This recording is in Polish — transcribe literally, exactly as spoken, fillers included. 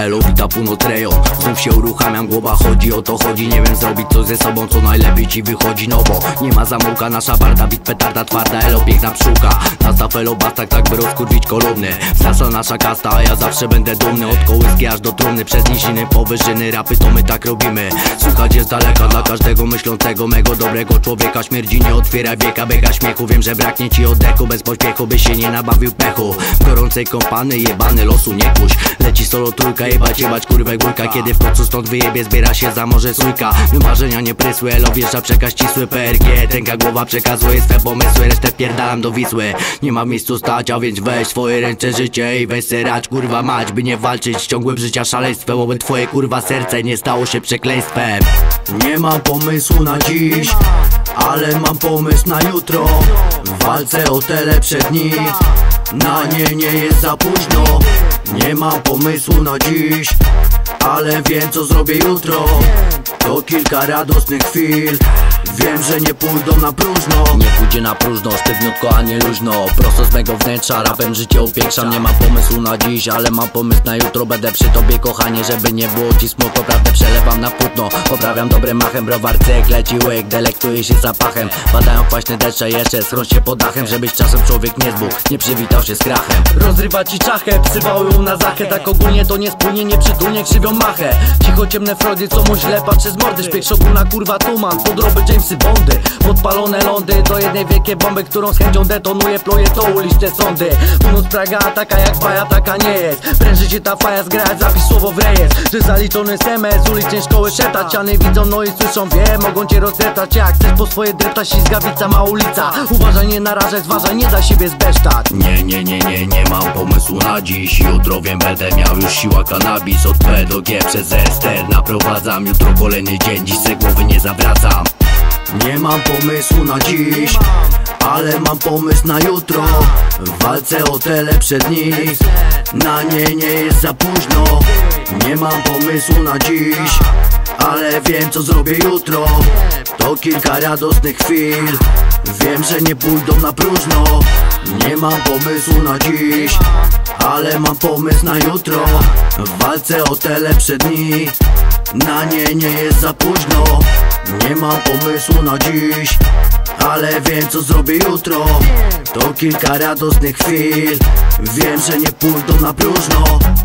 Elo, wita północ rejon. Znów się uruchamiam, głowa chodzi, o to chodzi. Nie wiem zrobić coś ze sobą, co najlepiej ci wychodzi. No bo nie ma zamówka, nasza barda, bit petarda twarda. Elo, piękna pszczółka, nastaw elo bastak, tak by rozkurwić kolumny. Nasza nasza kasta, a ja zawsze będę dumny. Od kołyski aż do trumny, przez nisiny po wyżyny. Rapy to my tak robimy. Słuchać jest daleka dla każdego myślącego, mego dobrego człowieka. Śmierdzi nie otwiera wieka, biega śmiechu. Wiem, że braknie ci oddechu, bez pośpiechu by się nie nabawił pechu. W gorącej kompany jebany losu nie kuś. Leci solo trójka, jebać jebać kurwę górka. Kiedy w końcu stąd wyjebie, zbiera się za morze sójka. Wymarzenia nie prysły, elo wjeżdża przekaz ścisły. P R G, tęga głowa przekazuje swe pomysły. Resztę wpierdalam do Wisły. Nie ma w miejscu stać, a więc weź swoje ręce życie i weź se rać, kurwa mać, by nie walczyć z ciągłym życia szaleństwem. Oby twoje kurwa serce nie stało się przekleństwem. Nie mam pomysłu na dziś, ale mam pomysł na jutro. W walce o te lepsze dni, na nie nie jest za późno. Nie mam pomysłu na dziś, ale wiem co zrobię jutro. To kilka radosnych chwil, wiem, że nie pójdą na próżno. Nie pójdzie na próżno, sztywniutko, a nie luźno. Prosto z mego wnętrza, rapem życie upiększam. Nie mam pomysłu na dziś, ale mam pomysł na jutro. Będę przy tobie kochanie, żeby nie było ci smutno. Prawdę przelewam na płótno, poprawiam dobrym machem. Browar cyk, leci łyk, delektuję się zapachem. Padają kwaśne deszcze jeszcze, schron się pod dachem. Żebyś czasem człowiek nie zbógł, nie przywitał się z krachem. Rozrywa ci czachę, psywały na zachę. Tak ogólnie to nie spójnie, nie przytulnie, krzywią machę. Cicho ciemne Freudy, co mu źle patrzy z mordy. Szpieg szoguna, kurwa tuman, podroby Jamesy Bondy. Podpalone lądy, do jednej wielkiej bomby, którą z chęcią detonuje, pluje to uliczne sądy. Północ Praga, taka jak baja, taka nie jest. Pręży się ta faja zgrać, zapisz słowo w rejestr. Że zaliczony jest M S, ulicznej szkoły szeptać. Ciany widzą, no i słyszą, wie, mogą cię rozdeptać. Jak chcesz po swoje dreptać, ślizgawica ma ulica. Uważaj, nie narażaj, zważaj, nie da siebie zbesztać. Nie, nie, nie, nie, nie mam pomysłu na dziś. Jutro wiem, będę miał już siła kanabis. Od P do G przez Ester naprowadzam. Jutro kolejny dzień, dziś se głowy nie zawracam. Nie mam pomysłu na dziś, ale mam pomysł na jutro. W walce o te lepsze dni, na nie nie jest za późno. Nie mam pomysłu na dziś, ale wiem co zrobię jutro. To kilka radosnych chwil, wiem, że nie pójdą na próżno. Nie mam pomysłu na dziś, ale mam pomysł na jutro. W walce o te lepsze dni, na nie nie jest za późno. Nie mam pomysłu na dziś, ale wiem co zrobię jutro. To kilka radosnych chwil, wiem, że nie pójdą na próżno.